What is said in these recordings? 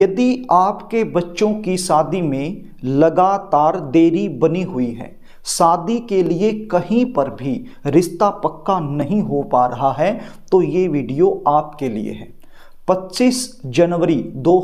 यदि आपके बच्चों की शादी में लगातार देरी बनी हुई है, शादी के लिए कहीं पर भी रिश्ता पक्का नहीं हो पा रहा है, तो ये वीडियो आपके लिए है। 25 जनवरी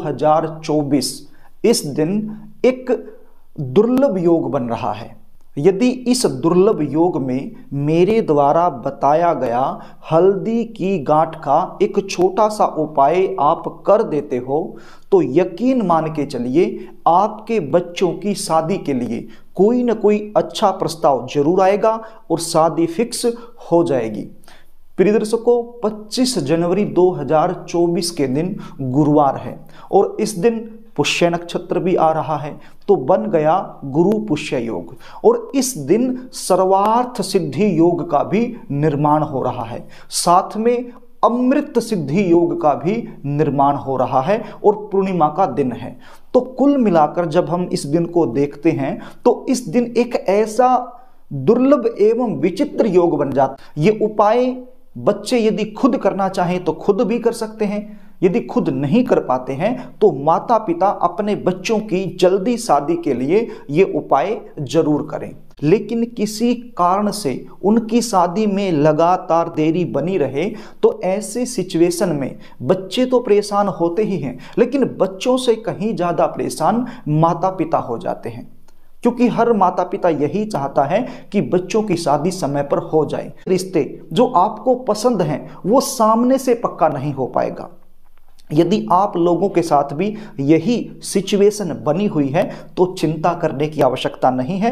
2024 इस दिन एक दुर्लभ योग बन रहा है। यदि इस दुर्लभ योग में मेरे द्वारा बताया गया हल्दी की गांठ का एक छोटा सा उपाय आप कर देते हो, तो यकीन मान के चलिए आपके बच्चों की शादी के लिए कोई ना कोई अच्छा प्रस्ताव जरूर आएगा और शादी फिक्स हो जाएगी। प्रिय दर्शकों, 25 जनवरी 2024 के दिन गुरुवार है और इस दिन पुष्य नक्षत्र भी आ रहा है, तो बन गया गुरु पुष्य योग। और इस दिन सर्वार्थ सिद्धि योग का भी निर्माण हो रहा है, साथ में अमृत सिद्धि योग का भी निर्माण हो रहा है और पूर्णिमा का दिन है। तो कुल मिलाकर जब हम इस दिन को देखते हैं तो इस दिन एक ऐसा दुर्लभ एवं विचित्र योग बन जाता। ये उपाय बच्चे यदि खुद करना चाहें तो खुद भी कर सकते हैं, यदि खुद नहीं कर पाते हैं तो माता पिता अपने बच्चों की जल्दी शादी के लिए ये उपाय जरूर करें। लेकिन किसी कारण से उनकी शादी में लगातार देरी बनी रहे तो ऐसे सिचुएशन में बच्चे तो परेशान होते ही हैं, लेकिन बच्चों से कहीं ज़्यादा परेशान माता पिता हो जाते हैं, क्योंकि हर माता पिता यही चाहता है कि बच्चों की शादी समय पर हो जाए। रिश्ते जो आपको पसंद हैं वो सामने से पक्का नहीं हो पाएगा। यदि आप लोगों के साथ भी यही सिचुएशन बनी हुई है तो चिंता करने की आवश्यकता नहीं है।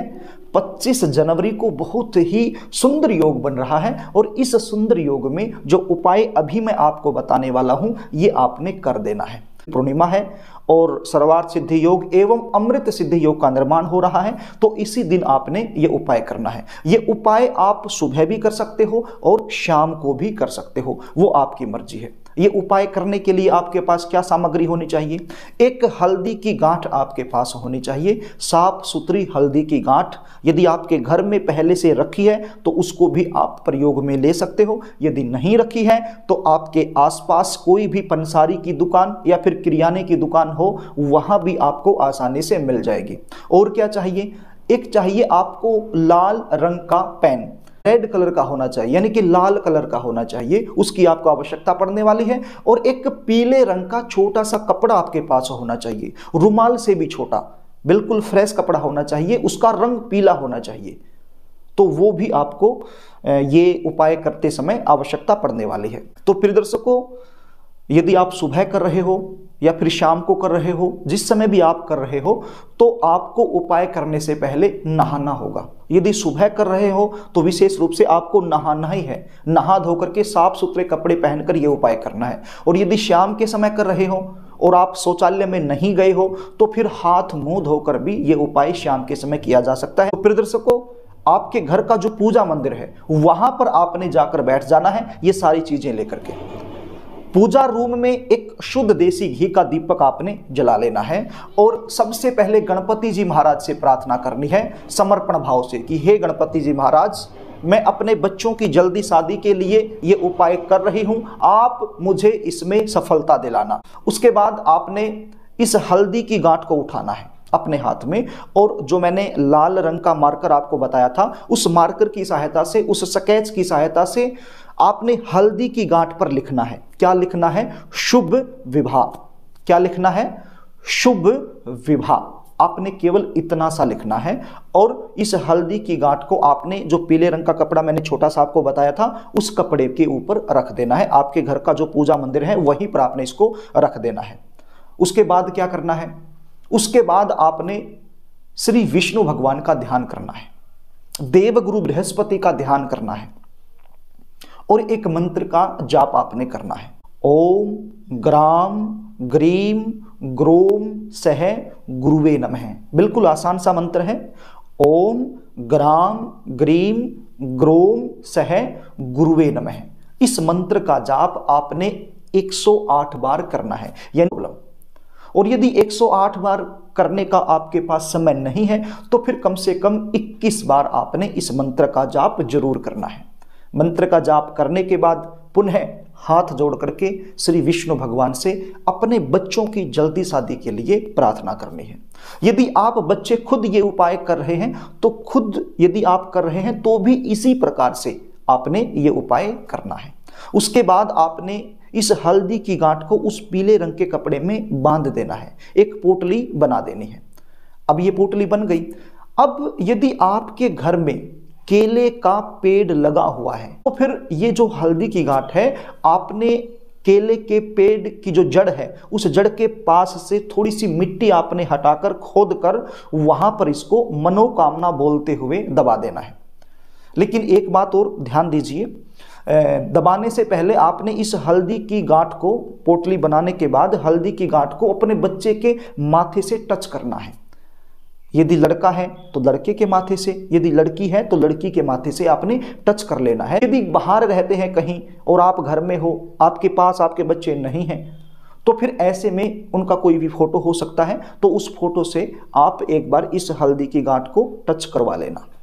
25 जनवरी को बहुत ही सुंदर योग बन रहा है और इस सुंदर योग में जो उपाय अभी मैं आपको बताने वाला हूं ये आपने कर देना है। पूर्णिमा है और सर्वार्थ सिद्धि योग एवं अमृत सिद्धि योग का निर्माण हो रहा है, तो इसी दिन आपने ये उपाय करना है। ये उपाय आप सुबह भी कर सकते हो और शाम को भी कर सकते हो, वो आपकी मर्जी है। ये उपाय करने के लिए आपके पास क्या सामग्री होनी चाहिए? एक हल्दी की गांठ आपके पास होनी चाहिए, साफ सुथरी हल्दी की गांठ। यदि आपके घर में पहले से रखी है तो उसको भी आप प्रयोग में ले सकते हो। यदि नहीं रखी है तो आपके आसपास कोई भी पंसारी की दुकान या फिर किराने की दुकान हो, वहां भी आपको आसानी से मिल जाएगी। और क्या चाहिए? एक चाहिए आपको लाल रंग का पेन, रेड कलर का होना चाहिए, यानी कि लाल कलर का होना चाहिए, उसकी आपको आवश्यकता पड़ने वाली है। और एक पीले रंग का छोटा सा कपड़ा आपके पास होना चाहिए, रुमाल से भी छोटा, बिल्कुल फ्रेश कपड़ा होना चाहिए, उसका रंग पीला होना चाहिए। तो वो भी आपको ये उपाय करते समय आवश्यकता पड़ने वाली है। तो प्रिय दर्शकों, यदि आप सुबह कर रहे हो या फिर शाम को कर रहे हो, जिस समय भी आप कर रहे हो, तो आपको उपाय करने से पहले नहाना होगा। यदि सुबह कर रहे हो तो विशेष रूप से आपको नहाना ही है, नहा धोकर के साफ सुथरे कपड़े पहनकर यह उपाय करना है। और यदि शाम के समय कर रहे हो और आप शौचालय में नहीं गए हो तो फिर हाथ मुंह धोकर भी ये उपाय शाम के समय किया जा सकता है। तो प्रिय दर्शकों, आपके घर का जो पूजा मंदिर है वहां पर आपने जाकर बैठ जाना है, ये सारी चीजें लेकर के। पूजा रूम में एक शुद्ध देसी घी का दीपक आपने जला लेना है और सबसे पहले गणपति जी महाराज से प्रार्थना करनी है समर्पण भाव से कि हे गणपति जी महाराज, मैं अपने बच्चों की जल्दी शादी के लिए ये उपाय कर रही हूं, आप मुझे इसमें सफलता दिलाना। उसके बाद आपने इस हल्दी की गांठ को उठाना है अपने हाथ में और जो मैंने लाल रंग का मार्कर आपको बताया था, उस मार्कर की सहायता से, उस स्केच की सहायता से आपने हल्दी की गांठ पर लिखना है। क्या लिखना है? शुभ विवाह। क्या लिखना है? शुभ विवाह। आपने केवल इतना सा लिखना है और इस हल्दी की गांठ को आपने जो पीले रंग का कपड़ा मैंने छोटा सा आपको बताया था उस कपड़े के ऊपर रख देना है। आपके घर का जो पूजा मंदिर है वहीं पर आपने इसको रख देना है। उसके बाद क्या करना है? उसके बाद आपने श्री विष्णु भगवान का ध्यान करना है, देवगुरु बृहस्पति का ध्यान करना है और एक मंत्र का जाप आपने करना है। ओम ग्राम ग्रीम ग्रोम सह गुरुवे नमः। बिल्कुल आसान सा मंत्र है। ओम ग्राम ग्रीम ग्रोम सह गुरुवे नमः। इस मंत्र का जाप आपने 108 बार करना है, यानी और यदि 108 बार करने का आपके पास समय नहीं है तो फिर कम से कम 21 बार आपने इस मंत्र का जाप जरूर करना है। मंत्र का जाप करने के बाद पुनः हाथ जोड़ करके श्री विष्णु भगवान से अपने बच्चों की जल्दी शादी के लिए प्रार्थना करनी है। यदि आप बच्चे खुद ये उपाय कर रहे हैं तो खुद यदि आप कर रहे हैं तो भी इसी प्रकार से आपने ये उपाय करना है। उसके बाद आपने इस हल्दी की गांठ को उस पीले रंग के कपड़े में बांध देना है, एक पोटली बना देनी है। अब ये पोटली बन गई। अब यदि आपके घर में केले का पेड़ लगा हुआ है तो फिर ये जो हल्दी की गांठ है, आपने केले के पेड़ की जो जड़ है उस जड़ के पास से थोड़ी सी मिट्टी आपने हटाकर खोद कर वहां पर इसको मनोकामना बोलते हुए दबा देना है। लेकिन एक बात और ध्यान दीजिए, दबाने से पहले आपने इस हल्दी की गांठ को, पोटली बनाने के बाद हल्दी की गांठ को अपने बच्चे के माथे से टच करना है। यदि लड़का है तो लड़के के माथे से, यदि लड़की है तो लड़की के माथे से आपने टच कर लेना है। यदि बाहर रहते हैं कहीं और आप घर में हो, आपके पास आपके बच्चे नहीं हैं, तो फिर ऐसे में उनका कोई भी फोटो हो सकता है, तो उस फोटो से आप एक बार इस हल्दी की गांठ को टच करवा लेना।